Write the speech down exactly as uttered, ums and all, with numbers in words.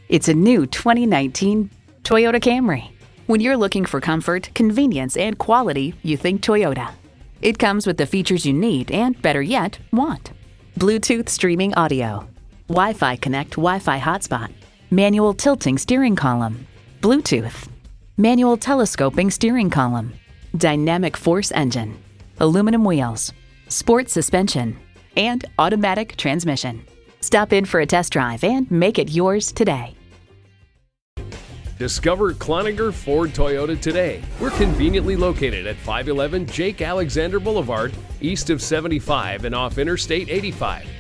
It's a new twenty nineteen Toyota Camry. When you're looking for comfort, convenience, and quality, you think Toyota. It comes with the features you need and, better yet, want. Bluetooth streaming audio, Wi-Fi Connect Wi-Fi hotspot, manual tilting steering column, Bluetooth, manual telescoping steering column, dynamic force engine, aluminum wheels, sport suspension, and automatic transmission. Stop in for a test drive and make it yours today. Discover Cloninger Ford Toyota today. We're conveniently located at five eleven Jake Alexander Boulevard, east of seventy-five and off Interstate eighty-five.